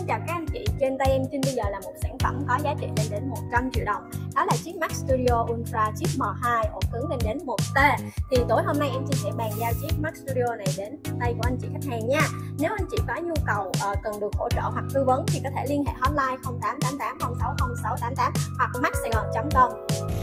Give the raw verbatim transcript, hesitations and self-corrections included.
Xin chào các anh chị, trên tay em Trinh bây giờ là một sản phẩm có giá trị lên đến một trăm triệu đồng. Đó là chiếc Mac Studio Ultra chip M hai, ổ cứng lên đến một T. Thì tối hôm nay em Trinh sẽ bàn giao chiếc Mac Studio này đến tay của anh chị khách hàng nha. Nếu anh chị có nhu cầu uh, cần được hỗ trợ hoặc tư vấn thì có thể liên hệ hotline không tám tám tám không sáu không sáu tám tám hoặc macsaigon chấm com.